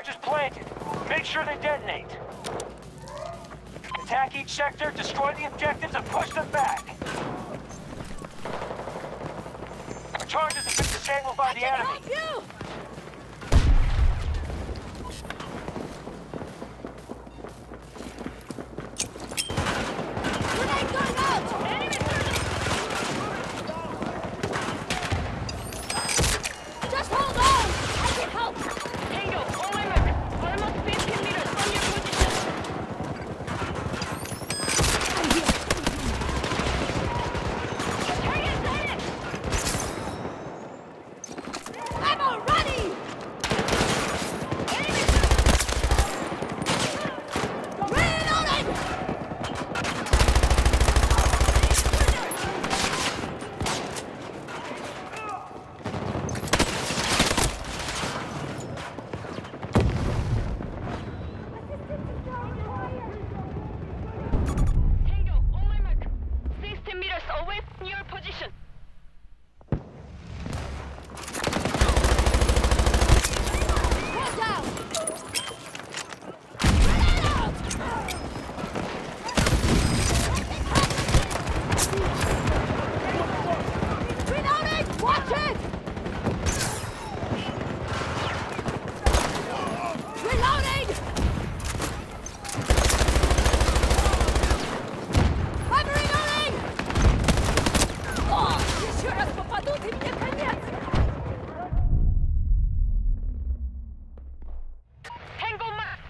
charges planted. Make sure they detonate. Attack each sector, destroy the objectives, and push them back. Our charges have been disabled by the enemy. Help you! Grenade going out! Enemy just hold on! I can help! Tango, on my mark. Almost 15 meters from your position. I'm here. Target sighted! Ammo ready! Enemy! Reloading! Tango, on my mark. 16 meters away from your position. Head down! Grenade out! Reloading! Watch it! Reloading! I'm reloading! О, еще раз попадут и мне конец! Tango mark!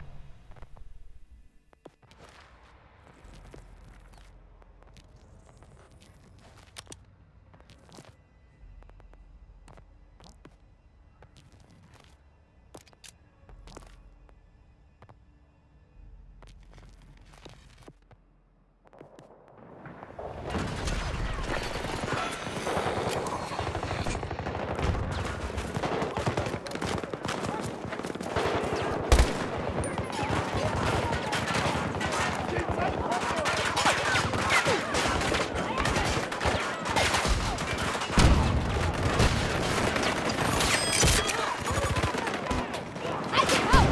I can help!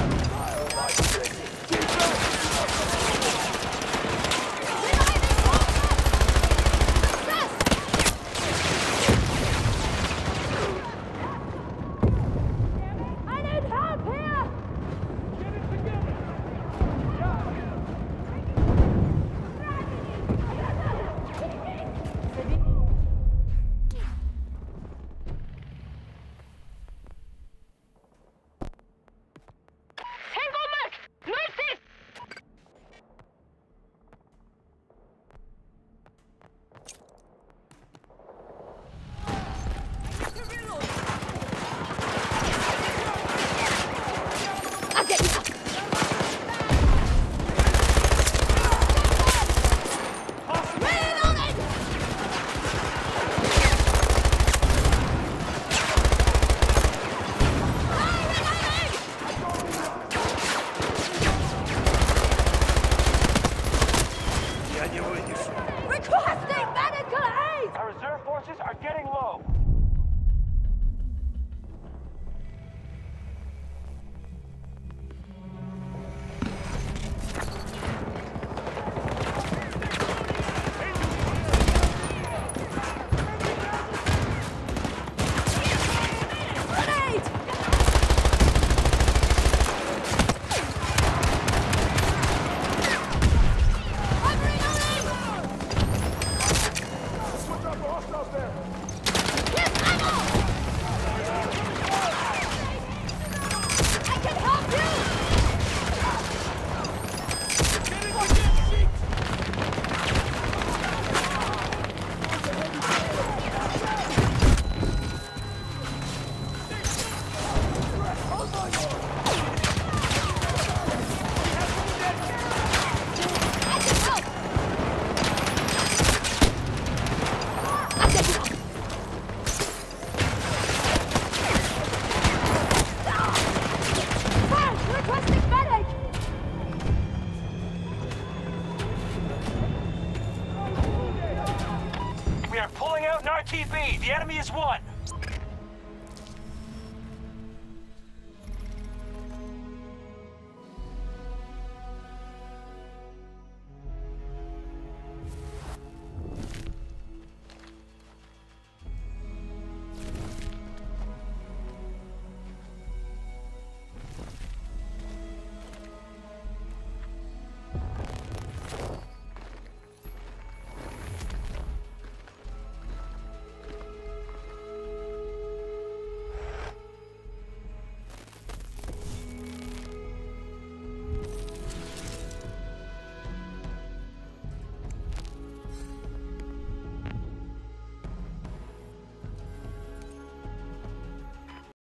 Reloading! Press! I need help here! Tango mark! Northeast! I'll get you! Reloading! Я не вынесу. Requesting medical aid! Our reserve forces are getting low. Grenade! I'm reloading! Yes, ammo! I can help you! I can help! I'll get you! Fire! Requesting medic! We are pulling out an RTB. The enemy is one.